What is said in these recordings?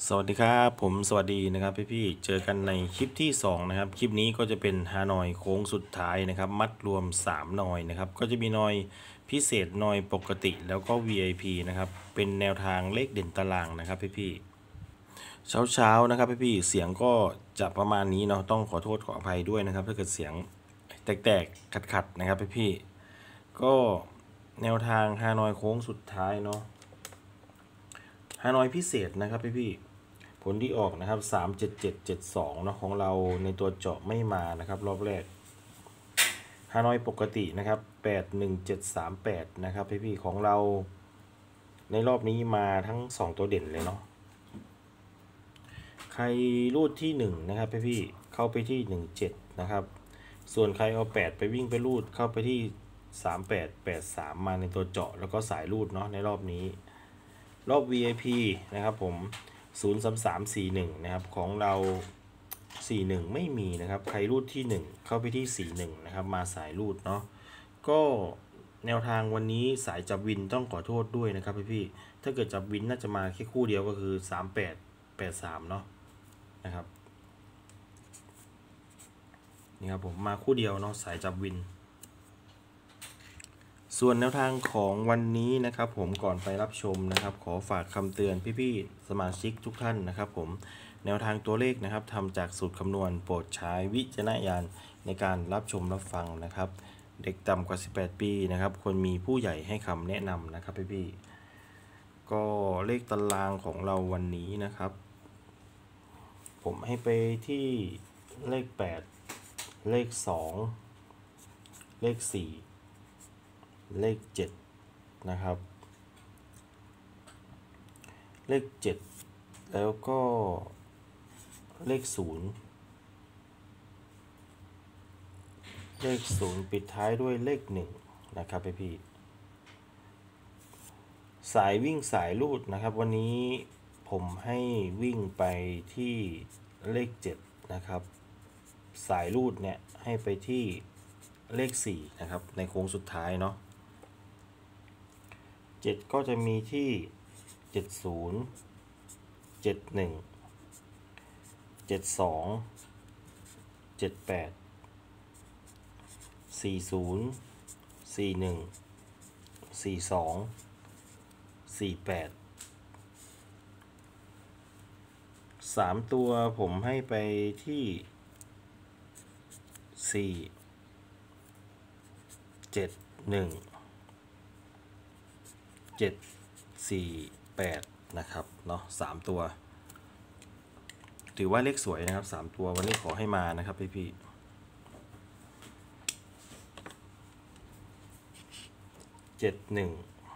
สวัสดีครับผมสวัสดีนะครับพี่ๆเจอกันในคลิปที่2นะครับคลิปนี้ก็จะเป็นฮานอยโค้งสุดท้ายนะครับมัดรวม3นอยนะครับก็จะมีนอยพิเศษนอยปกติแล้วก็ VIP นะครับเป็นแนวทางเลขเด่นตารางนะครับพี่ๆเช้านะครับพี่ๆเสียงก็จะประมาณนี้เนาะต้องขอโทษขออภัยด้วยนะครับถ้าเกิดเสียงแตกๆขัดๆนะครับพี่ๆก็แนวทางฮานอยโค้งสุดท้ายเนาะฮานอยพิเศษนะครับพี่ผลที่ออกนะครับ37772เนาะของเราในตัวเจาะไม่มานะครับรอบแรกฮานอยปกตินะครับ81738นะครับพี่ของเราในรอบนี้มาทั้ง2ตัวเด่นเลยเนาะใครรูดที่1นะครับพี่เข้าไปที่17นะครับส่วนใครเอา8ไปวิ่งไปรูดเข้าไปที่3883มาในตัวเจาะแล้วก็สายรูดเนาะในรอบนี้รอบ VIP นะครับผม03341นะครับของเรา41ไม่มีนะครับใครรูดที่1เข้าไปที่41นะครับมาสายรูดเนาะก็แนวทางวันนี้สายจับวินต้องขอโทษด้วยนะครับพี่ถ้าเกิดจับวินน่าจะมาแค่คู่เดียวก็คือ3883เนาะนะครับนี่ครับผมมาคู่เดียวเนาะสายจับวินส่วนแนวทางของวันนี้นะครับผมก่อนไปรับชมนะครับขอฝากคำเตือนพี่ๆสมาชิกทุกท่านนะครับผมแนวทางตัวเลขนะครับทำจากสูตรคำนวณโปรดใช้วิจารณญาณในการรับชมรับฟังนะครับเด็กต่ำกว่า18ปีนะครับควรมีผู้ใหญ่ให้คำแนะนำนะครับพี่ๆก็เลขตารางของเราวันนี้นะครับผมให้ไปที่เลข8เลข2เลข4เลข7นะครับเลข7แล้วก็เลข0ปิดท้ายด้วยเลข1นะครับพี่สายวิ่งสายลูดนะครับวันนี้ผมให้วิ่งไปที่เลข7นะครับสายลูดเนี่ยให้ไปที่เลข4นะครับในโค้งสุดท้ายเนาะ7ก็จะมีที่70 71 72 78 40 41 42 48 3ตัวผมให้ไปที่4 7 1 7 4 8นะครับเนาะ3ตัวถือว่าเลขสวยนะครับ3ตัววันนี้ขอให้มานะครับพี่71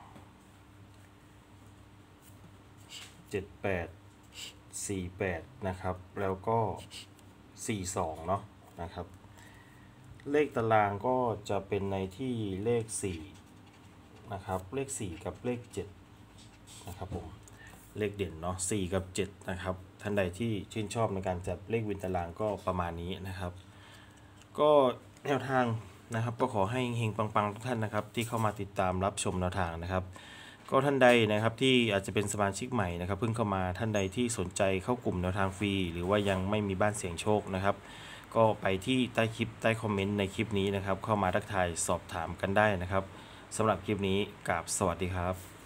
78 48นะครับแล้วก็42เนาะนะครับเลขตารางก็จะเป็นในที่เลข4นะครับเลข4กับเลข7นะครับผมเลขเด่นเนาะ4กับ7นะครับท่านใดที่ชื่นชอบในการจับเลขวินตารางก็ประมาณนี้นะครับก็แนวทางนะครับก็ขอให้เฮงปังๆทุกท่านนะครับที่เข้ามาติดตามรับชมแนวทางนะครับก็ท่านใดนะครับที่อาจจะเป็นสมาชิกใหม่นะครับเพิ่งเข้ามาท่านใดที่สนใจเข้ากลุ่มแนวทางฟรีหรือว่ายังไม่มีบ้านเสี่ยงโชคนะครับก็ไปที่ใต้คลิปใต้คอมเมนต์ในคลิปนี้นะครับเข้ามาทักทายสอบถามกันได้นะครับสำหรับคลิปนี้กราบสวัสดีครับ